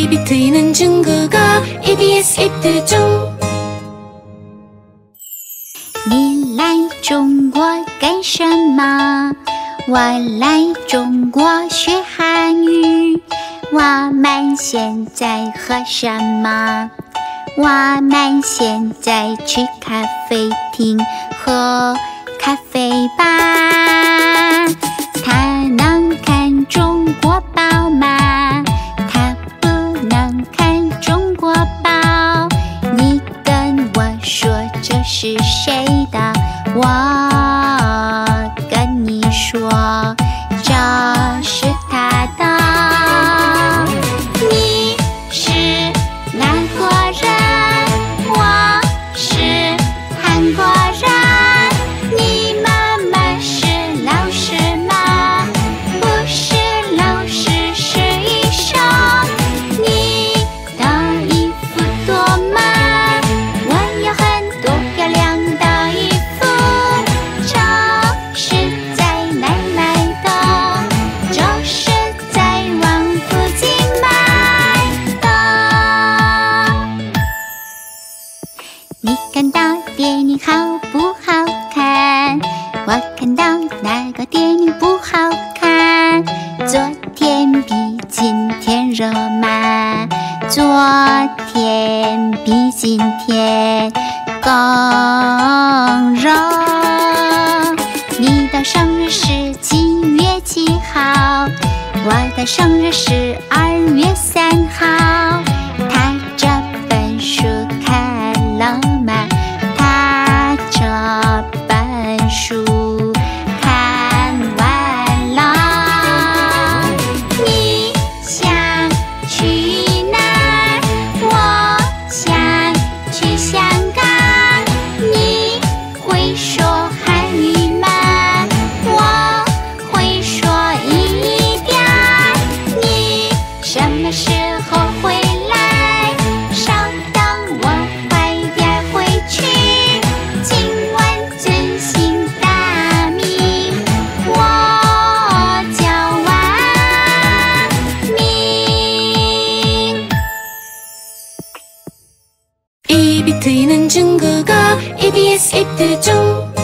입이 트이는 중국어 EBS 입들 중 你来中国干什么？我来中国学汉语。我们现在喝什么？我们现在去咖啡厅喝咖啡吧。他能看中国宝吗？他不能看中国宝。你跟我说这是谁的？我跟你说这是他的。你是哪国人？我是韩国人。你妈妈是老师吗？不是老师，是医生。你的衣服多吗？我有很多漂亮的衣服，这是在哪买的？这是在王府井买的。你看到电影好不好看？我看到那个电影不好看。昨天比今天热吗？昨天比今天更热。你的生日是几月几号？我的生日是2月3号。他这本书看了吗？他这本书看完了。你想去哪儿？我想去香港。你会说韩语吗？我会说一点儿。你什么时候回来？稍等，我快点回去。今晚尊姓大名？我叫万明。 입이 트이는 중국어 EBS 입들 중